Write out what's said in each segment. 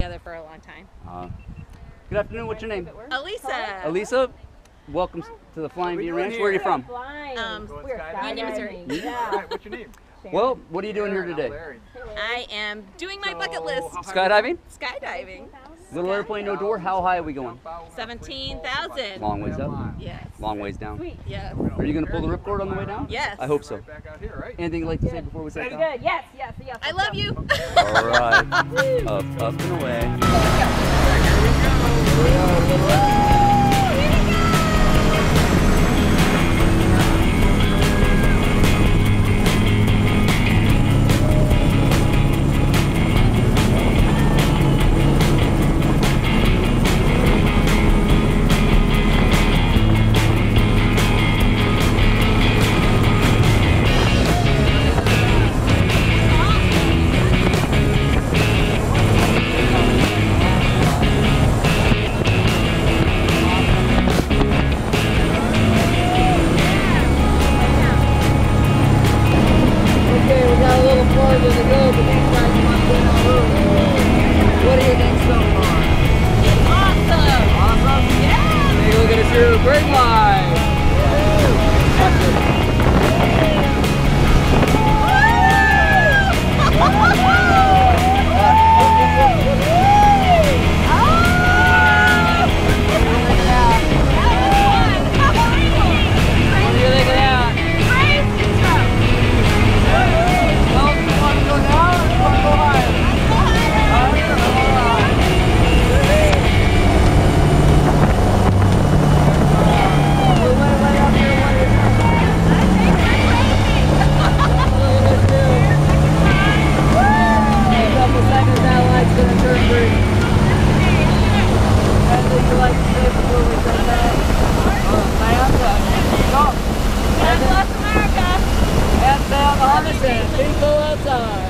together for a long time. Good afternoon. What's your name? Elisa. Elisa. Welcome to the Flying V Ranch. Where are you from? Union, Missouri. Alright, what's your name? Well, what are you doing here today? I am doing my bucket list. Skydiving? Skydiving. Little airplane, no door. How high are we going? 17,000. Long ways up. Yes. Long ways down. Yes. Are you going to pull the ripcord on the way down? Yes. I hope so. Anything you'd like to say before we set down? Good. Yes. I love you. All right. Up and away. What do you think so far? It's awesome. Awesome? Yeah. Take a look at us here. Great live. People outside.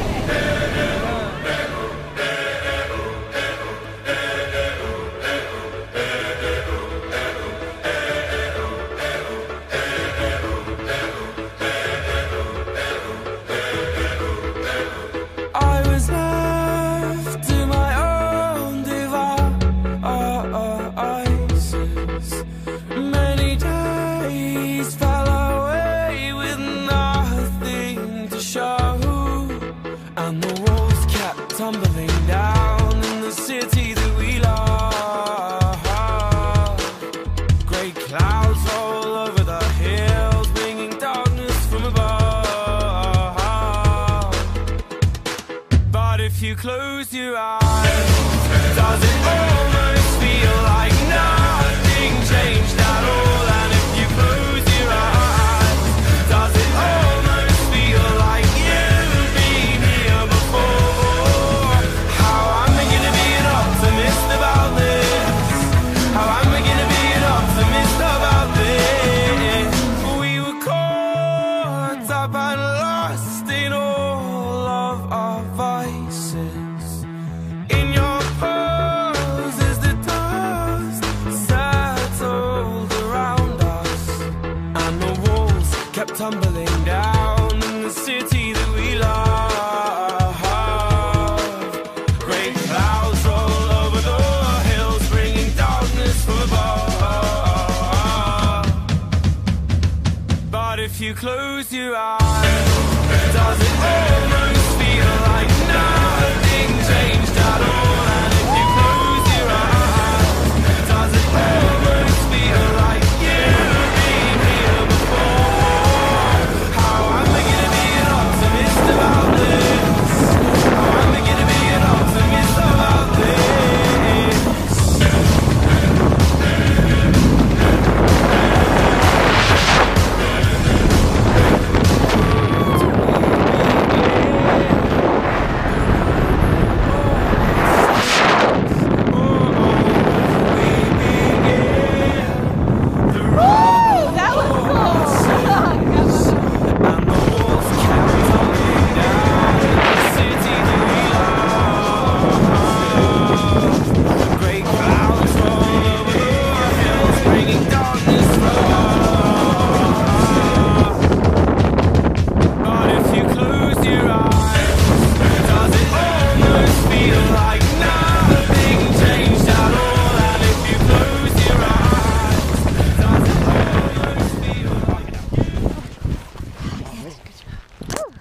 I was left to my own devices. Many days fell away with nothing to show, and the walls kept tumbling down in the city that we love. Great clouds all over the hills, bringing darkness from above. But if you close your eyes, does it almost feel like nothing changed at all? And if you close your eyes, does it almost feel like you've been here before? How am I gonna be an optimist about this? How am I gonna be an optimist about this? We were caught up and lost in all of our vices. In your pose as the dust settled around us, and the walls kept tumbling down in the city that we love. Great clouds roll over the hills, bringing darkness from above. But if you close your eyes, does it almost feel like nothing changed at all? And if you close your eyes, does it almost feel like you've been here before? How am I gonna be an optimist about this? How am I gonna be an optimist about this?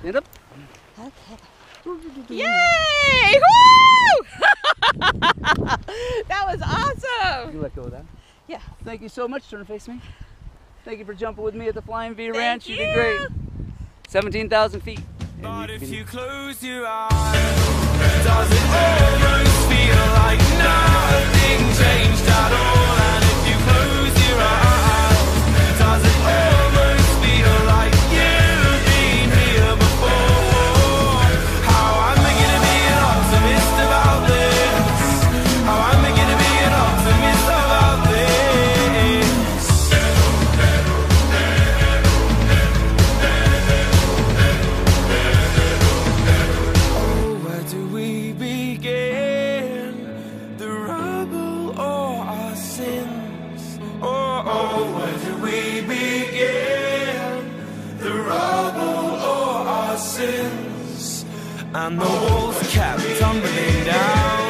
Stand up. Yay! Woo! That was awesome. You let go of that. Yeah. Thank you so much. Turn and face me. Thank you for jumping with me at the Flying V Thank Ranch. You did you. great. 17,000 feet. But And if you you close your eyes, does it almost feel like nothing changed at all? And if you close your eyes, does it almost feel like you've been here before? How am I gonna be an optimist about this? How am I gonna be an optimist about this? Where do we begin? The rubble or our sins? Oh, where do we begin? The rubble or our sins? And the walls kept tumbling down.